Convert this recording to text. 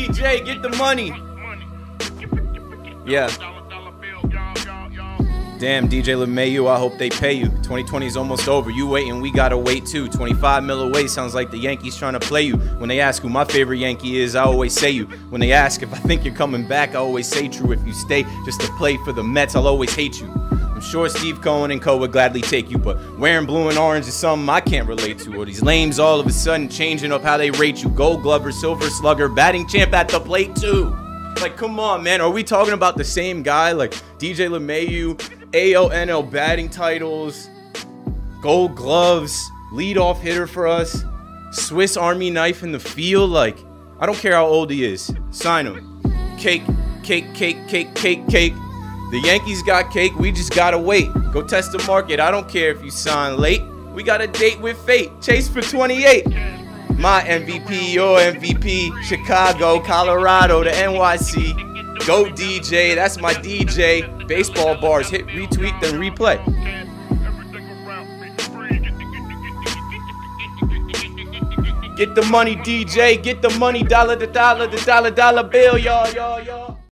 DJ, get the money. Yeah. Damn, DJ LeMayu, I hope they pay you. 2020 is almost over. You waiting, we gotta wait too. 25 mil away sounds like the Yankees trying to play you. When they ask who my favorite Yankee is, I always say you. When they ask if I think you're coming back, I always say true. If you stay just to play for the Mets, I'll always hate you. I'm sure Steve Cohen and co would gladly take you, but wearing blue and orange is something I can't relate to. Or these lames all of a sudden changing up how they rate you. Gold glover, silver slugger, batting champ at the plate too. Like, come on, man. Are we talking about the same guy? Like, DJ LeMayu, AL, NL batting titles, gold gloves, leadoff hitter for us, Swiss Army knife in the field. Like, I don't care how old he is. Sign him. Cake, cake, cake, cake, cake, cake. The Yankees got cake. We just gotta wait. Go test the market. I don't care if you sign late. We got a date with fate. Chase for 28. My MVP, your MVP, Chicago, Colorado, the NYC. Go DJ, that's my DJ. Baseball bars, hit retweet, then replay. Get the money, DJ, get the money, dollar to dollar, the dollar bill, y'all.